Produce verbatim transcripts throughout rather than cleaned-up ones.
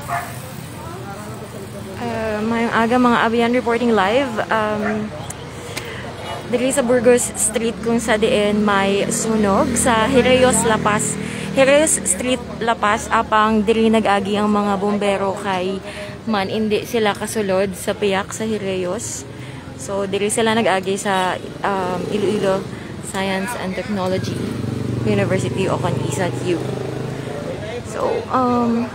Uh, mayong aga mga Avian reporting live. Um, diri sa Burgos Street kung sa diin may sunog sa Hirayos Lapas. Hirayos Street Lapas apang diri nag-agi ang mga bombero kay man hindi sila kasulod sa piyak sa Hirayos. So diri sila nag-agi sa um, Iloilo Science and Technology University o kan I S A T U. So um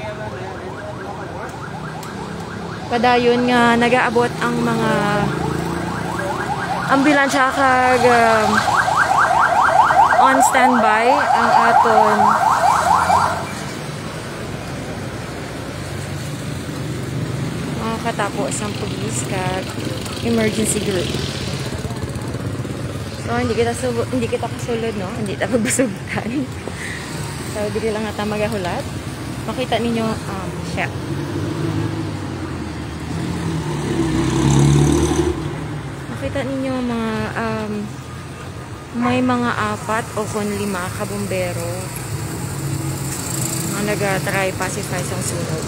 padayon nga nagaabot ang mga ambulansya kag um, on standby ang aton mga katapos ang police kag emergency group. So hindi kita subo, hindi kita kasulod no, hindi ta pagbusugtan. So dili lang ata magahulat. Makita ninyo um shit. Makita ninyo mga um, may mga apat o kung lima kabumbero na nag-try pacify sa sunog.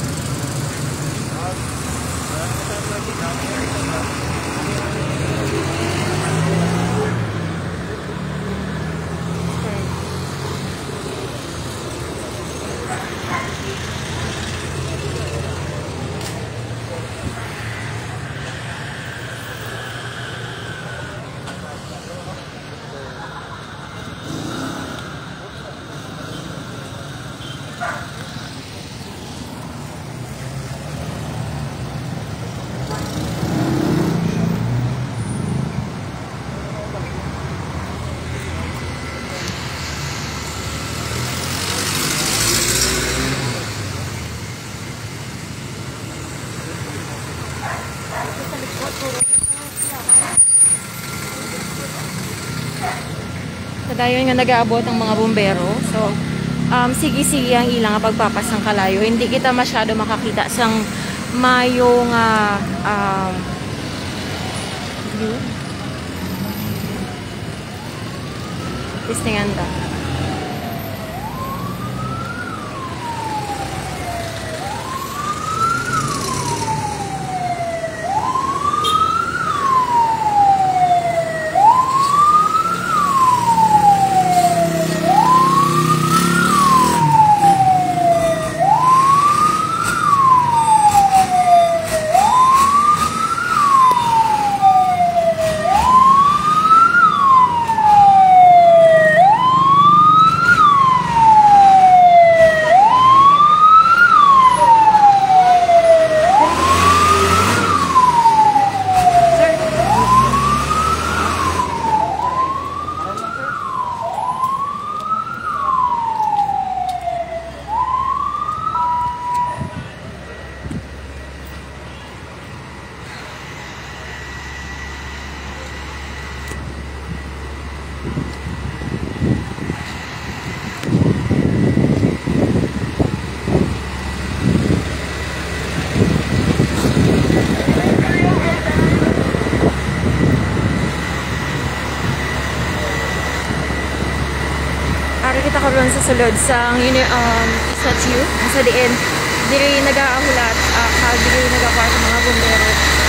Dayon nga nag-aabot ang mga bombero. So, um, sige-sige ang ilang pagpapas ng kalayo. Hindi kita masyado makakita sang mayong uh, um, view. Tistingan ta. Kita karon sa sulod sa um, I S A T U sa diin diri nagaahulat uh, kag diri nagawa sa mga bombero.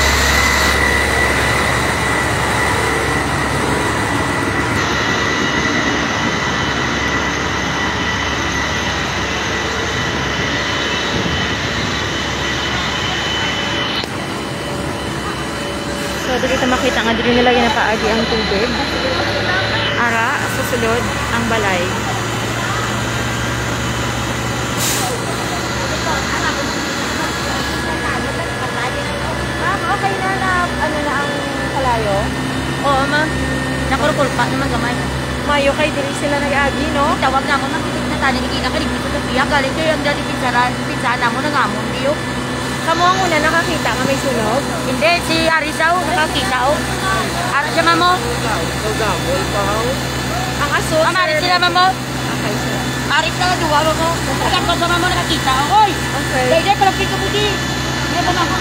So diri ta makita nga diri nila ginapaagi ang tubig ara sa sulod ang balay. Okay na na, ano na ang kalayo? Oo, ma'am. Nakurkulpa naman gamay. Mayo kay diri sila nag-agi, no? Tawag na ako ng pitik na tani, hindi na kaligpit sa piya. Galing kayo ang galing pinsaran, pinsaran mo ng amon, diyo. Kamu ang una nakakita nga may sunog? Hindi, si Arisaw, nakakita o. Ara siya, mamo. Ang aso, Ang Aris sila, mamo. Okay, sir. Aris na, duwa mo mo. Alam ko sa mamo nakakita. Oy! Okay. Dahil parang pito mo di. Hindi ba mamo?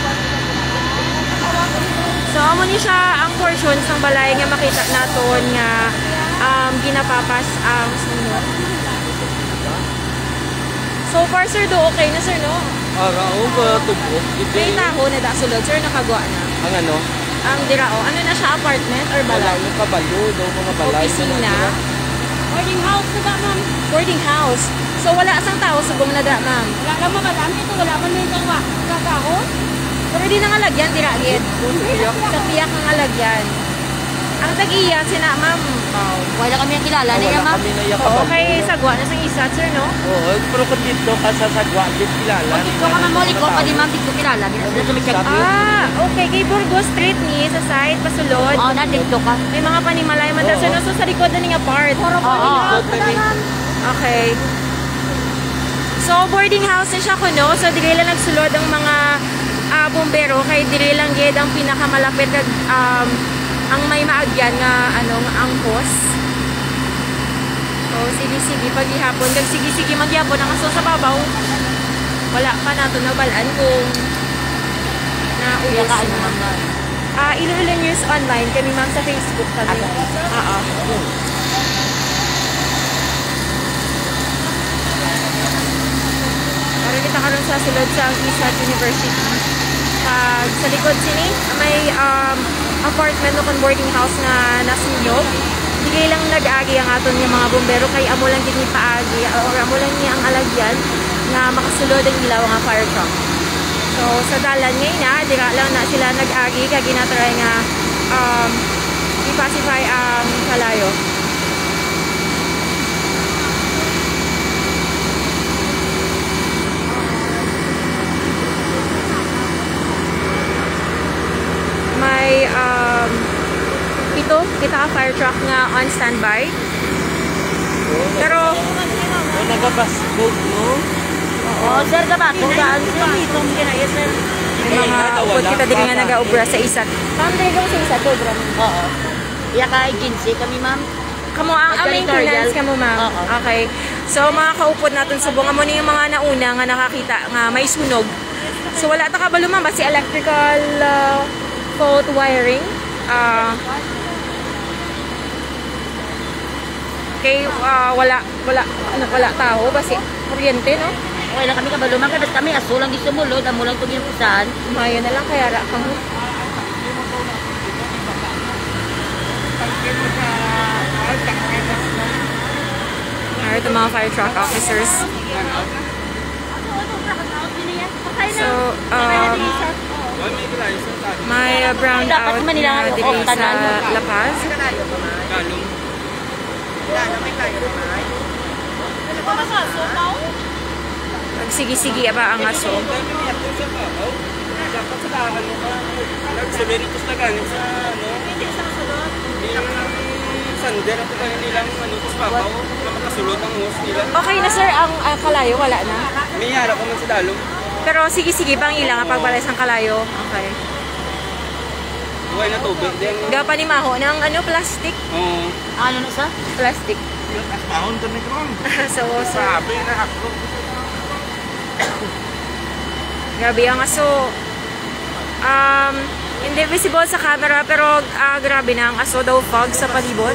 So, amo ni siya ang portion ng balay nga makita naton nga um, ginapapas ang sunog. So far sir do okay na sir no? Ara o ba tubo? May taho na da sulod sir nakagawa na. Ang ano? Ang dirao, ano na siya apartment or Wala balay? mo kabalo daw mga balay. Opisina. Boarding house na ba, ma'am? Boarding house. So wala asang tao subong na da ma'am. Wala lang mo, madami ito. Wala man may gawa. Kakaho? Pero di na nga lagyan dira gid. Sa piyak nga lagyan. Ang tag-iya sina ma'am. Wala kami ang kilala niya, Wala ma'am. kami na iya Oo, kabalo. kay sagwa na sang isa sir no? Oo, pero kung dito ka sa sagwa, di kilala. Pag dito ka man mo, liko pa di ma'am, dito kilala. Binasala sa may check in. Ah, okay. Kay Burgos Street ni sa side pasulod. Oo, na dito ka. May mga panimalay man Oo. no so sa likod na nga part. Oo. Okay. So boarding house na siya kuno. So diri lang nagsulod ang mga ah, bombero kay diri lang gid ang pinakamalapit kag um, ang may maagyan nga ano nga angkos. So sige sige paghihapon kag sige sige magyapon ang aso sa babaw. Wala pa nato nabalaan kung na Kaya ubos ka, ano, na. ma'am, na. Ah, Iloilo News Online kami ma'am sa Facebook kami. Oo. Para kita karon sa sulod sa Isat University. Pag sa likod sini, may um, apartment o boarding house na nasunog. Hindi lang nag-agi ang aton nga mga bombero kay amo lang gid ni paagi or amo lang niya ang alagyan nga makasulod ang ilaw nga fire truck. So sa dalan ngayon na, dira lang na sila nag-agi kay ginatry nga um, i-pacify ang kalayo. May um, ito, kita ka fire truck nga on standby. Pero O nagabasbog, no? Oo, sir, ka ba? Kung saan sir? Itong kinaya sir. May Eh, mga wala. upod kita din nga Baka. nag-aubra sa isat. Ma'am, dali ka mo sa isat, obra mo. Oo. Iya ka agency kami, ma'am. Kamo ang ang Territorial. maintenance kamo ma'am. Oo. Okay. So mga kaupod natin subong amo ni yung mga nauna nga nakakita nga may sunog. So wala ta kabalo ma'am basi electrical uh, fault wiring. Ah Okay, ah, wala wala ano wala tao basi kuryente no. Okay lang kami kabalo, ma'am. Kaya kami aso lang di sumulod. Amo lang ito ginapusaan. Mayo na lang kaya ra kamo. Alright, the mga fire truck officers. So, um, may uh, brown Dapat out Manila na nga diri ako, sa tanan. La Paz. Sige-sige ba ang aso? Dapat sa dahan mo ka. Sa Veritas na galing sa ano? Hindi sa kasulod. Sander at galing nilang ano, tapos papaw. Na makasulod ang hose nila. Okay na sir, ang ah, kalayo wala na. May yara ko man sa dalong. Pero sige-sige bang ilang ang pagbalay sang kalayo. Okay. Buhay na tubig. Then, Gapa ni Maho ng ano plastic, oo. Ano na sa? plastic. Mahon ka na kong. So, sir, Sabi na ako. grabe ang aso. Um, hindi visible sa camera pero ah, grabe na ang aso daw fog sa palibot.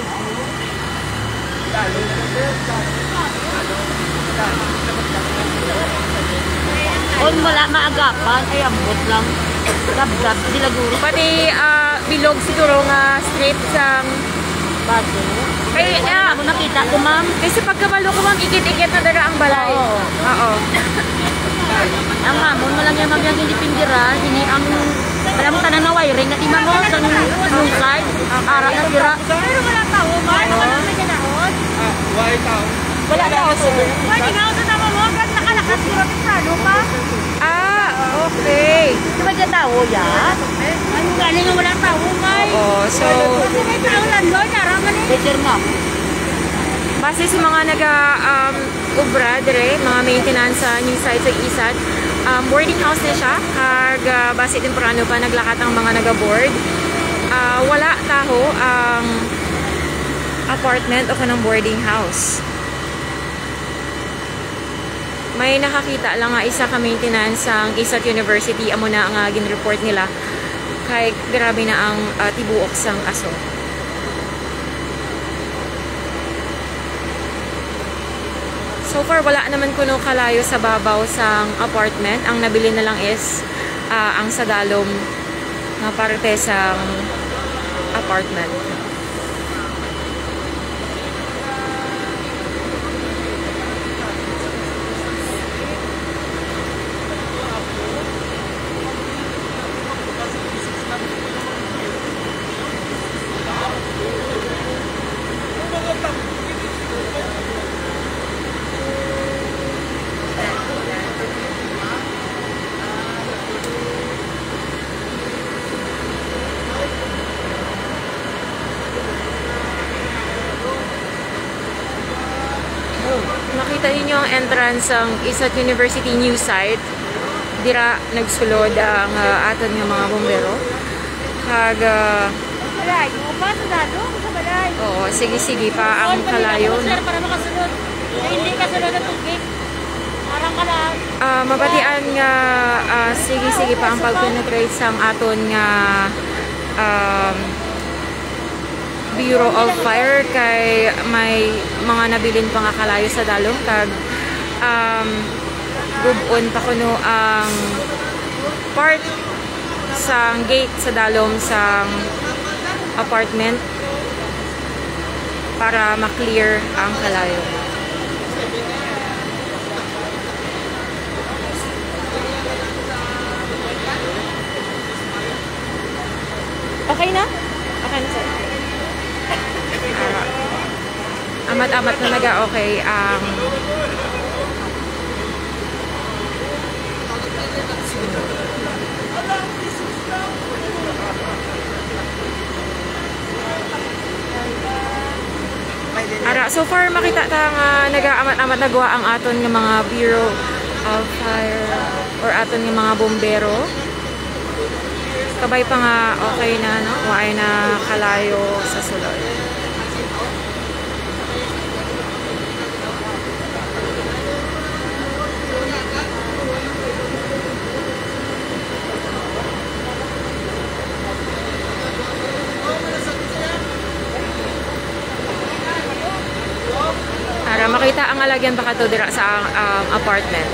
Kung wala maagapan, ay ambot lang. Gab-gab, dilaguro. Pati ah, bilog siguro nga strip sang Bato. kay ah, Ano nakita ko, ma'am? kasi pagkabalo ko ma'am ikit-ikit na dara ang balay. Oo. Oo. Ang hamon mo lang yan, ma'am, yung hindi pindira. Hindi ang... Alam mo, tanan na wiring na timang mo sa blue side. Ara na tira. Pero wala tao, ma'am. Wala may ganaon. Ah, buhay tao. Wala na ako. Pwede nga ako sa tama mo. Agad nakalakas ko rin sa ano pa. Ah, okay. Di ba dyan tao yan? Ano galing nga wala tao, may. Oo, so May tao lang doon. Ara man eh. Better nga. base sa mga naga um, ubra dire, mga maintenance sa new site sa Isat, um, boarding house na siya. Kag uh, base temprano pa naglakat ang mga naga-board. Ah, wala taho ang apartment o kanang boarding house. May nakakita lang nga isa ka maintenance ang Isat University, amo na ang uh, gin-report nila kay grabe na ang uh, tibuok sang aso. So far, wala naman kuno kalayo sa babaw sang apartment. Ang nabili na lang is ah, ang sadalom na parte sang apartment. Nakita niyo ang entrance ng Isat University new site. Dira nagsulod ang uh, aton nga mga bombero. Kag uh, Balay, mo ba sa dado? Sa balay. oo, sige-sige pa ang kalayo. Sir, para makasunod. Na hindi ka sunod ang tubig. Parang ka lang. Ah, mabatian nga ah, sige-sige pa ang pag-penetrate sang aton nga um, Bureau of Fire kay may mga nabilin pa nga kalayo sa dalom kag um, gubon pa kuno ang part sang gate sa dalom sang apartment para ma-clear ang kalayo. Okay na? Okay na sir. Uh, amat-amat na naga-okay ang Ara, so far makita ta nga naga-amat-amat nagawa ang aton nga mga Bureau of Fire or aton nga mga bombero. Kabay pa nga okay na, no? Waay na kalayo sa sulod. Para makita ang alagyan baka to dira sa um, apartment.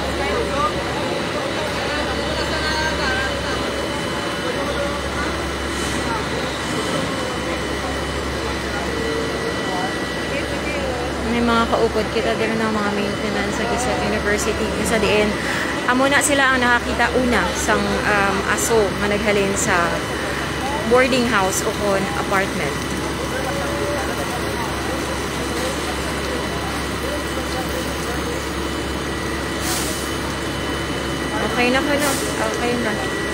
May mga kaupod kita din ng mga maintenance sa Isat University sa diin. Amo na sila ang nakakita una sang um, aso nga naghalin sa boarding house o kon apartment. Okay na ko na. Okay na.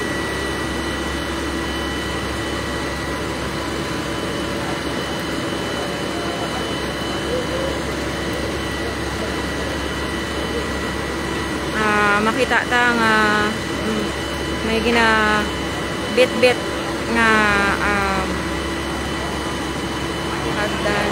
Uh, makita ta nga um, may gina bit-bit nga um, hagdan.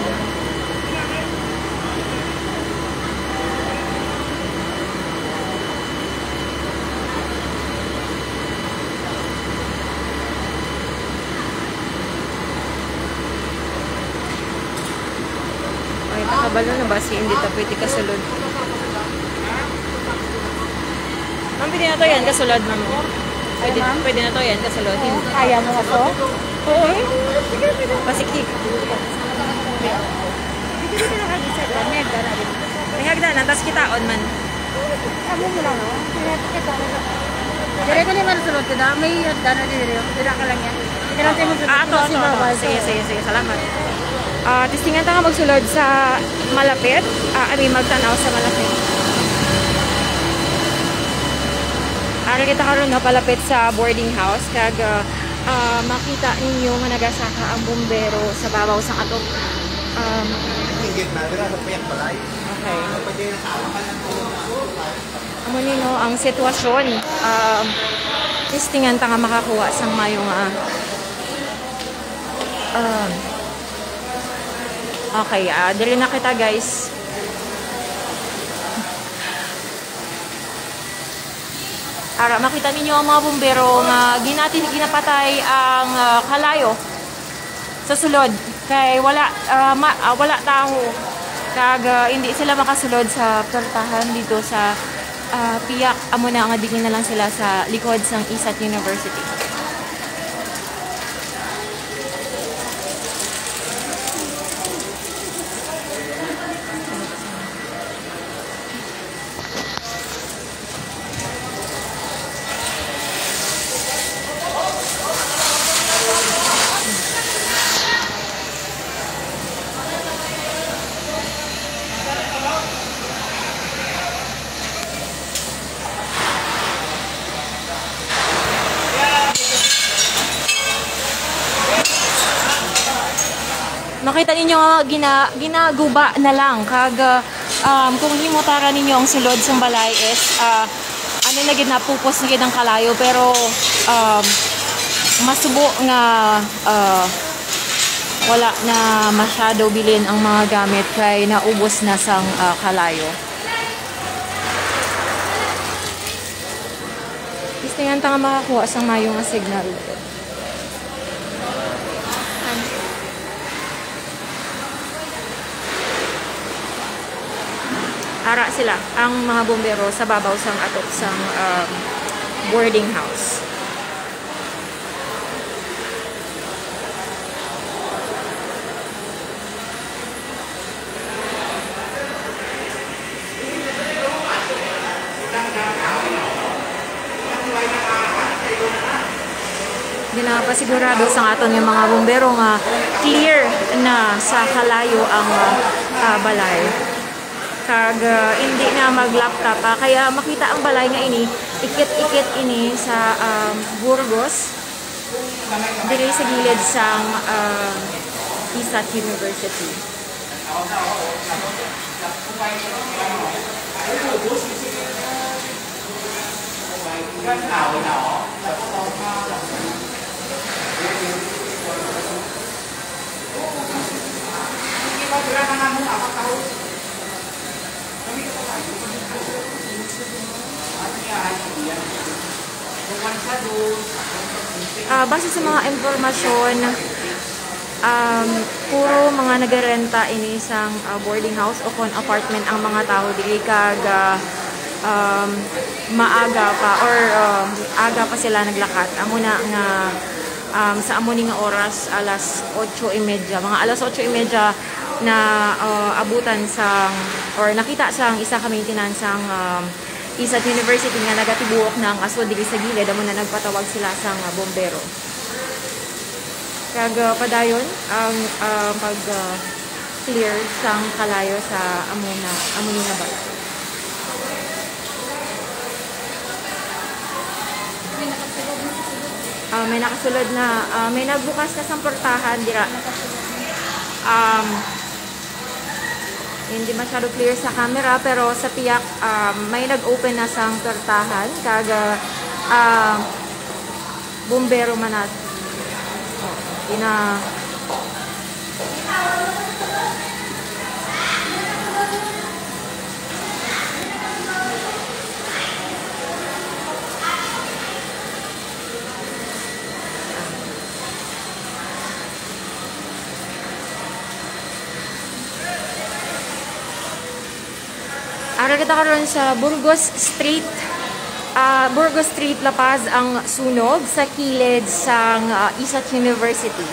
Ay, nakabalo na ba si hindi ta pwede kasulod? Ma'am, pwede na to yan, kasulod, ma'am. Pwede, pwede na to yan, kasulod. Kaya mo ako? Oo. Pasikik. Hindi ko nakagisa. May hagdan na rin. May hagdanan, tapos kitaon man. Amo mo lang, no? Dire ko naman sulod ka na. May hagdan na din rin. Dire ka lang yan. Dire tayo magsulod. Ah, to, to, to. Sige, sige, sige. Salamat. Ah, tistingan ta nga magsulod sa malapit. Ah, I mean, magtanaw sa malapit. Ara kita karon no palapit sa boarding house kag uh, makita ninyo nga nagasaka ang bombero sa babaw sang ato um okay. Amo nino ang sitwasyon um tistingan ta nga makakuha sang mayo nga um okay, uh, dili na kita guys. Ara, makita ninyo ang mga bombero nga ginati ginapatay ang uh, kalayo sa sulod kay wala uh, ma, uh, wala taho Kag uh, hindi sila makasulod sa pertahan dito sa uh, Piak. Amo na nga digin na lang sila sa likod sang I S A T University. Makita ninyo nga gina, ginaguba na lang kag um, kung himutara ninyo ang sulod sa balay is uh, ano na gid napupos na gid ang kalayo pero um, masubo nga uh, wala na masyado bilin ang mga gamit kay naubos na sang uh, kalayo. Istingan ta nga makakuha sang mayo nga signal. Ara sila ang mga bombero sa babaw sang atok sang um, boarding house. Ginapasigurado sa aton yung mga bombero nga clear na sa kalayo ang uh, uh, balay. Kag uh, hindi na mag-laptop pa. Kaya makita ang balay nga ini, ikit-ikit ini sa um, Burgos. Dili sa gilid sang uh, I S A T University. Uh, base sa mga impormasyon, um, puro mga nagarenta ini isang uh, boarding house o kon apartment ang mga tao dili kag uh, um, maaga pa or uh, aga pa sila naglakat. Amo na nga um, sa amo ni nga oras alas otso y media, mga alas otso y media na uh, abutan sang or nakita sang isa ka maintenance sang um, I S A T University nga nagatibuok na ang aso dili sa gilid amo na nagpatawag sila sang uh, bombero. Kag uh, padayon ang uh, pag uh, clear sang kalayo sa amo na amo ni nga balay. Uh, may nakasulod na uh, may nagbukas na sang portahan dira. Um, hindi masyado clear sa camera pero sa Piak um, may nag-open na sang pertahan kag uh, bombero manat oh, ina Ara kita karon sa Burgos Street, uh, Burgos Street, La Paz ang sunog sa kilid sang uh, I S A T University.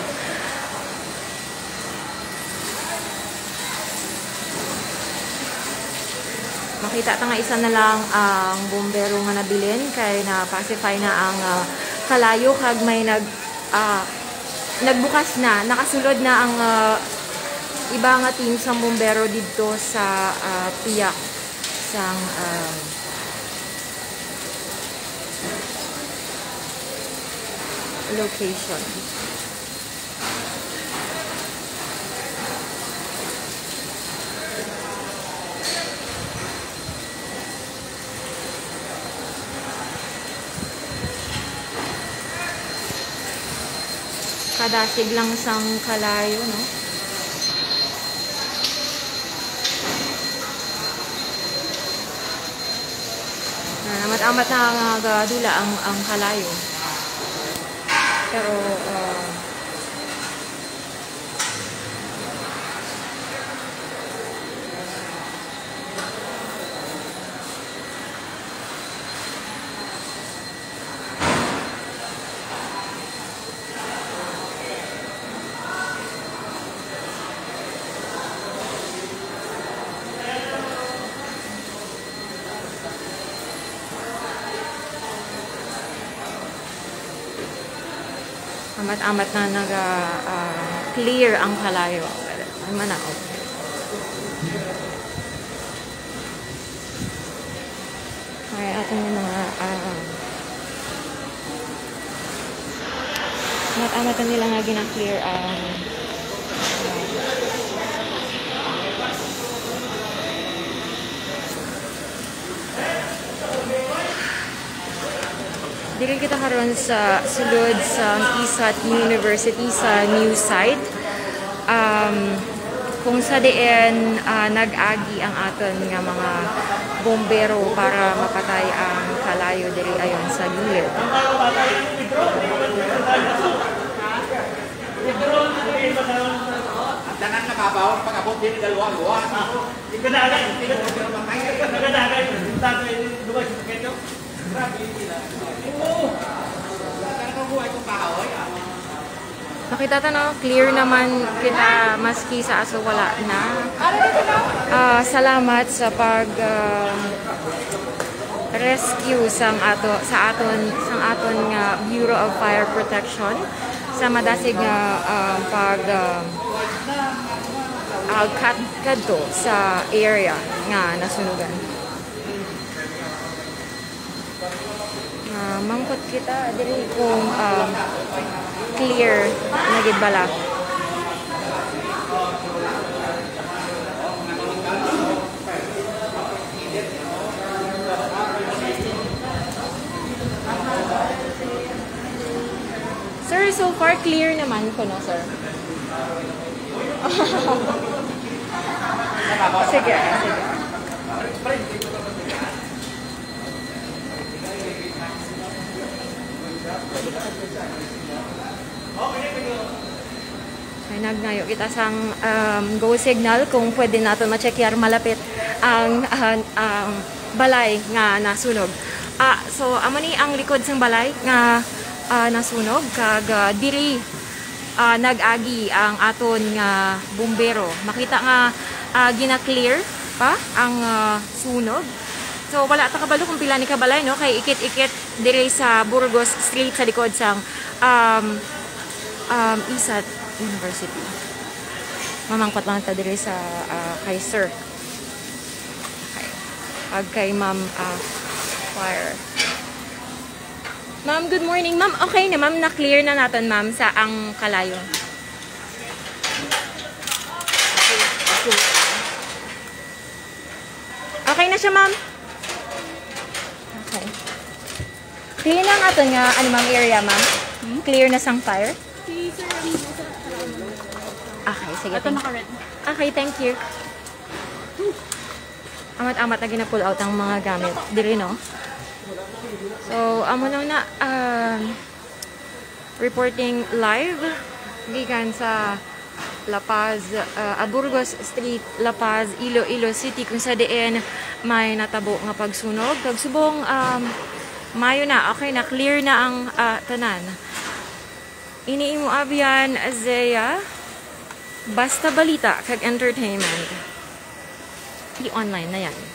Makita ta nga isa na lang ang bombero nga nabilin kay na pacify na ang uh, kalayo kag may nag uh, nagbukas na, nakasulod na ang uh, iba nga team sa bombero didto sa uh, Piak sang um, location. Kadasig lang sang kalayo, no? Amat-amat na nga dula ang, ang kalayo. Pero uh, Amat-amat na nag-clear ang kalayo. Ano man ako. Okay, ato yung mga uh, amat-amat na nila nga gina-clear ang dili kita karon sa sulod sa I S A T University sa new site. Um, kung sa diin uh, nag-agi ang aton nga mga bombero para mapatay ang kalayo diri ayon sa gilid. Tanan na kabaw pag-abot din dalawa luwa. Igadagan, igadagan. Igadagan. Tato ini dua sekian. Makita ta no, clear naman kita maski sa aso wala na. Uh, salamat sa pag uh, rescue sang ato sa aton sang aton nga Bureau of Fire Protection sa madasig nga uh, pag uh, uh, kat kadto sa area nga nasunugan. Uh, mangkot kita diri kung um, clear na gid bala. Sir, so far clear naman ko no, sir. Sige, sige. Ay, nagnayo kita sang um, go signal kung pwede natin ma-checkyar malapit ang uh, um, balay nga nasunog. Ah, so amo ni ang likod sang balay nga uh, nasunog kag uh, diri uh, nag-agi ang aton nga bumbero. Makita nga uh, gina-clear pa ang uh, sunog. So wala ta kabalo kung pila ni kabalay no kay ikit-ikit diri sa Burgos Street sa likod sang um, um, I S A T University. Mamangkot lang ta diri sa uh, kay Sir. Okay. Ag kay Ma'am uh, Fire. Ma'am, good morning. Ma'am, okay na ma'am, na-clear na natin ma'am sa ang kalayo. Okay na siya ma'am? Okay. Clear na nga ito nga, ano ma'am, area ma'am? Hmm? Clear na sang fire? Si Sir Rami mo sa Okay, sige. ito naka-red. Okay, thank you. Amat-amat na gina-pull out ang mga gamit. Diri, no? So, amo lang na uh, reporting live gikan sa La Paz, uh, Burgos Street, La Paz, Iloilo City kung sa diin may natabo nga pagsunog. Kagsubong um, Mayo na, okay na, clear na ang uh, tanan. Iniimo abyan Zeya, basta balita kag entertainment. Di online na yan.